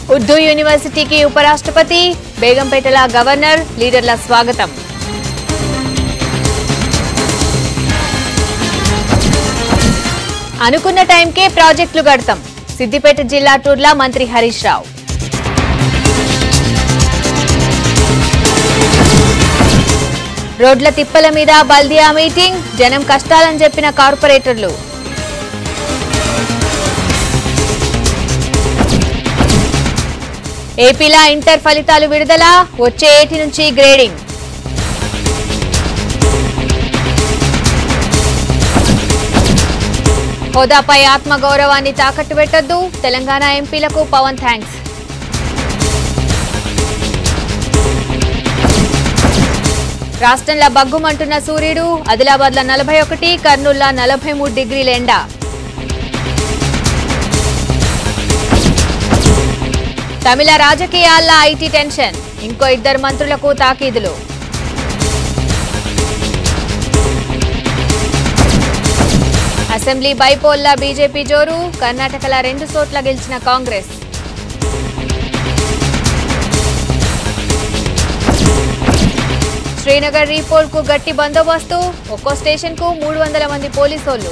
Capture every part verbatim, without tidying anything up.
ఉర్దూ యూనివర్సిటీకి ఉపరాష్ట్రపతి, బేగంపేటల గవర్నర్, లీడర్ల స్వాగతం. అనుకున్న టైంకే ప్రాజెక్టులు కడతాం. సిద్దిపేట జిల్లా టూర్లా మంత్రి హరీష్ రావు. రోడ్ల తిప్పల మీద బల్దియా మీటింగ్, జనం కష్టాలని చెప్పిన కార్పొరేటర్లు. ఏపీలా ఇంటర్ ఫలితాలు విడుదల, వచ్చే ఏటి నుంచి గ్రేడింగ్. హోదాపై ఆత్మగౌరవాన్ని తాకట్టు పెట్టొద్దు, తెలంగాణ ఎంపీలకు పవన్ థ్యాంక్స్. రాష్ట్రంలో బగ్గుమంటున్న సూర్యుడు, ఆదిలాబాద్లో నలభై ఒకటి, కర్నూలులో నలభై మూడు డిగ్రీల ఎండ. తమిళ రాజకీయాల్లో ఐటీ టెన్షన్, ఇంకో ఇద్దరు మంత్రులకు తాకీదులు. అసెంబ్లీ బైపోల్లా బీజేపీ జోరు, కర్ణాటకలో రెండు చోట్ల గెలిచిన కాంగ్రెస్. శ్రీనగర్ రీపోల్ కు గట్టి బందోబస్తు, ఒక్కో స్టేషన్ కు మూడు వందల మంది పోలీసోళ్లు.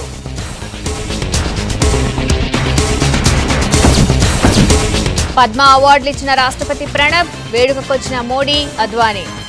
పద్మ అవార్డులు ఇచ్చిన రాష్ట్రపతి ప్రణబ్, వేడుకకొచ్చిన మోడీ, అద్వానీ.